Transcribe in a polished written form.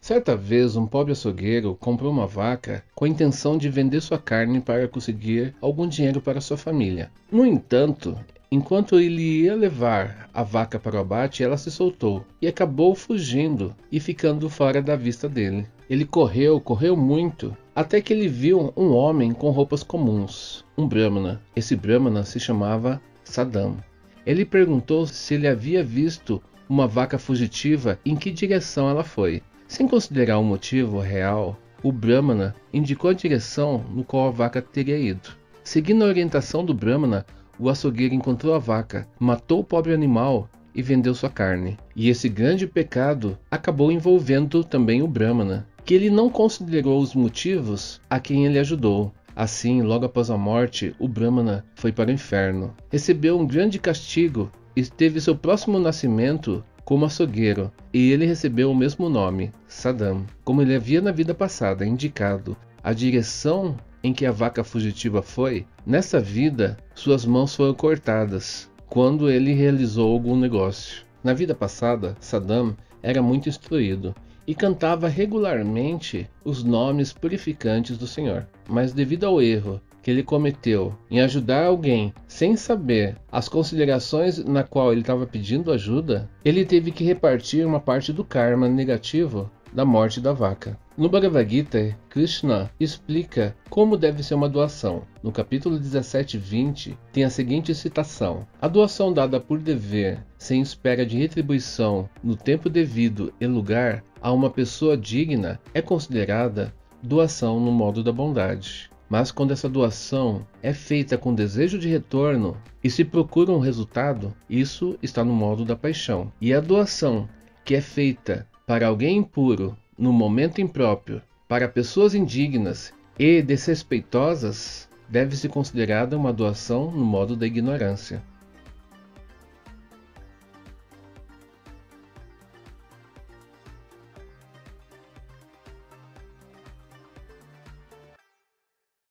Certa vez, um pobre açougueiro comprou uma vaca com a intenção de vender sua carne para conseguir algum dinheiro para sua família. No entanto, enquanto ele ia levar a vaca para o abate, ela se soltou e acabou fugindo e ficando fora da vista dele. Ele correu muito, até que ele viu um homem com roupas comuns, um brahmana. Esse brahmana se chamava Saddam. Ele perguntou se ele havia visto uma vaca fugitiva e em que direção ela foi. Sem considerar o motivo real, o Brahmana indicou a direção no qual a vaca teria ido. Seguindo a orientação do Brahmana, o açougueiro encontrou a vaca, matou o pobre animal e vendeu sua carne. E esse grande pecado acabou envolvendo também o Brahmana, que ele não considerou os motivos a quem ele ajudou. Assim, logo após a morte, o Brahmana foi para o inferno. Recebeu um grande castigo e teve seu próximo nascimento como açougueiro, e ele recebeu o mesmo nome, Saddam. Como ele havia na vida passada indicado a direção em que a vaca fugitiva foi, nessa vida suas mãos foram cortadas quando ele realizou algum negócio. Na vida passada, Saddam era muito instruído e cantava regularmente os nomes purificantes do Senhor. Mas devido ao erro que ele cometeu em ajudar alguém sem saber as considerações na qual ele estava pedindo ajuda, ele teve que repartir uma parte do karma negativo da morte da vaca. No Bhagavad Gita, Krishna explica como deve ser uma doação. No capítulo 17:20 tem a seguinte citação: a doação dada por dever, sem espera de retribuição, no tempo devido e lugar, a uma pessoa digna, é considerada doação no modo da bondade. Mas quando essa doação é feita com desejo de retorno e se procura um resultado, isso está no modo da paixão. E a doação que é feita para alguém impuro, no momento impróprio, para pessoas indignas e desrespeitosas, deve ser considerada uma doação no modo da ignorância.